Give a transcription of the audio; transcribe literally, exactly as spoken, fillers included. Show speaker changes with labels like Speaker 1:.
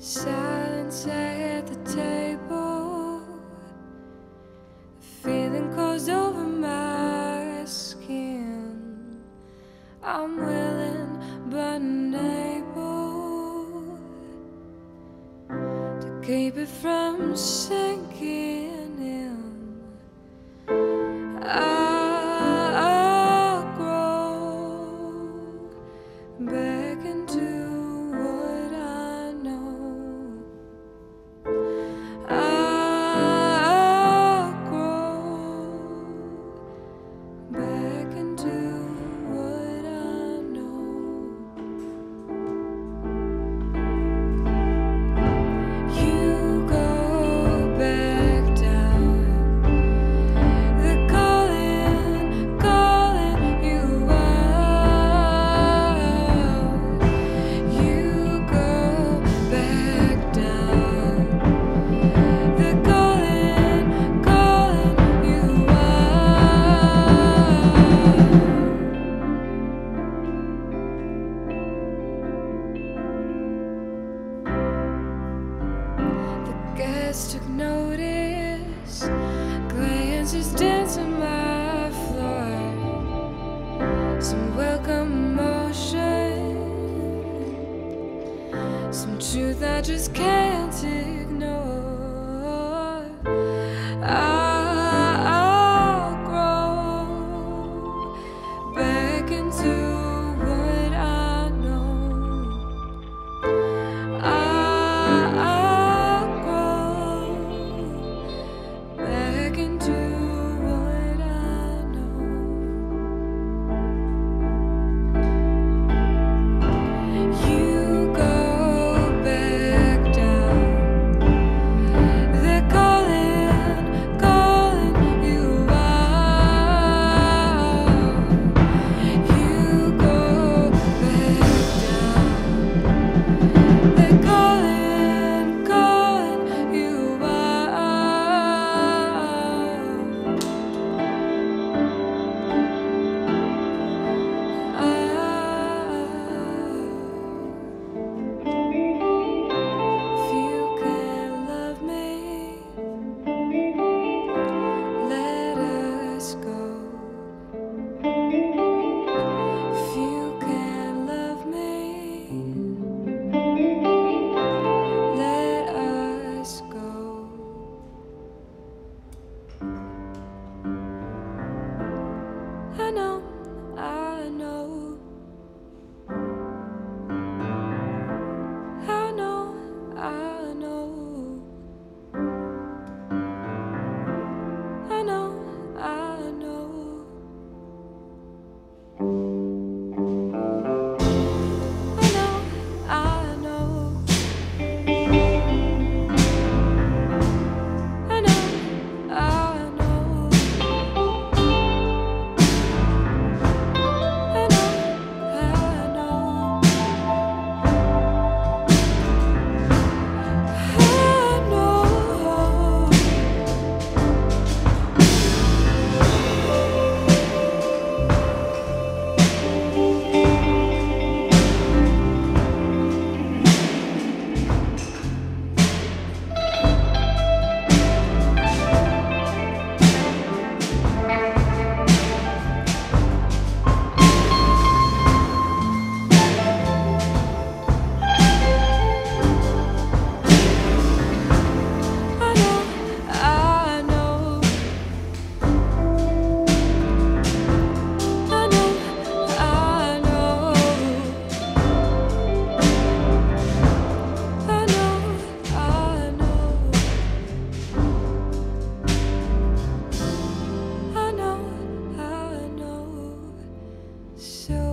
Speaker 1: Silence at the table, the feeling goes over my skin. I'm willing but unable to keep it from sinking in. I'll grow back into took notice, glances dancing my floor, some welcome emotion, some truth I just can't ignore. I'll grow back into what I know. I know, I know, I know, I know, I know, I know, I know, I know, I know, I so